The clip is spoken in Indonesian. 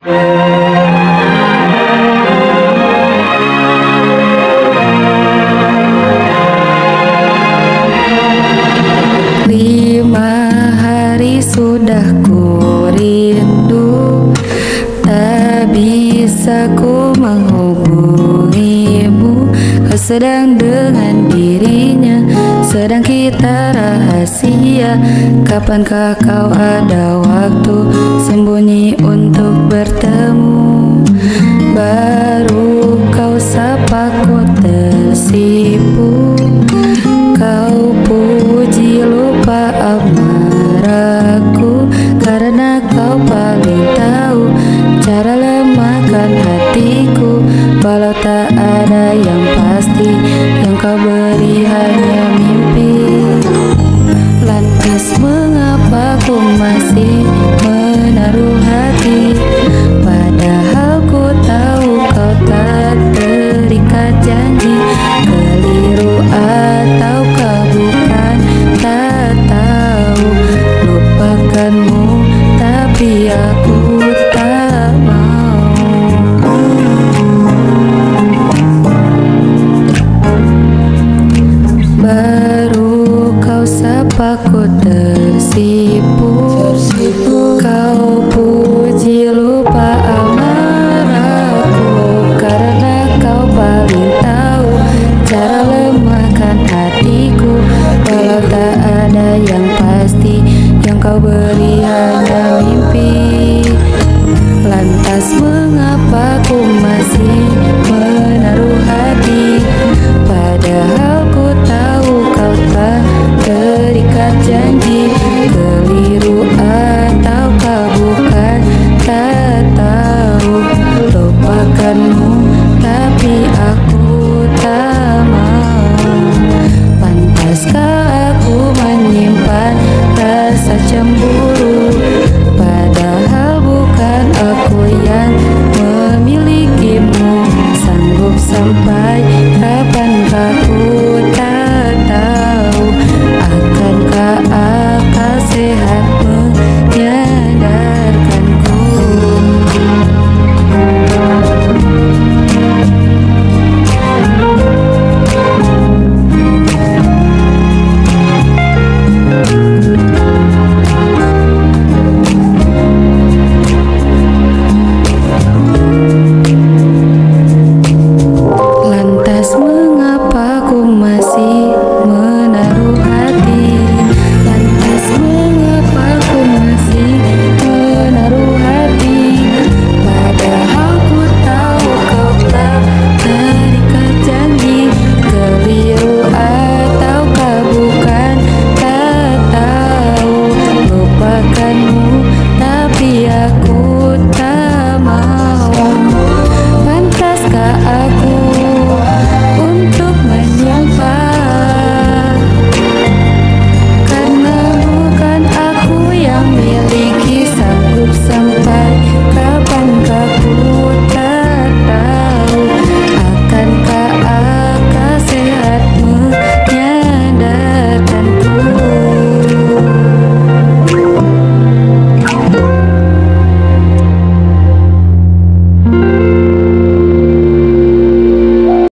Sudah ku rindu, tak bisa ku menghubungimu. Kau sedang dengan dirinya, sedang kita rahasia. Kapankah kau ada waktu sembunyi untuk bertemu? Baru kau sapa ku tersipu. Kau puji lupa amarahku, karena kau paling tahu cara lemahkan hatiku. Walau tak ada yang pasti, yang kau beri hanya mimpi. Lantas mengapa ku masih menaruh hati, padahal ku tahu kau tak terikat janji. Keliru ataukah bukan, tak tahu. Lupakanmu tapi aku tak mau. Baru kau sapa ku tersipu. Kau puji lupa amarahku, karena kau paling tahu cara lemahkan hatiku. Walau tak ada yang pasti, yang kau beri hanya mimpi. Lantas mengapa ku masih